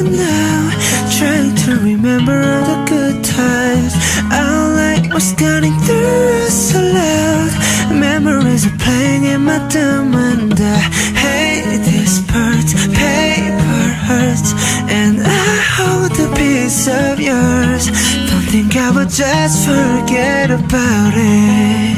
now, trying to remember all the good times. Our light was cutting through so loud. Memories are playing in my dumb and I hate this part. Paper hurts and I hold a piece of yours. Don't think I would just forget about it.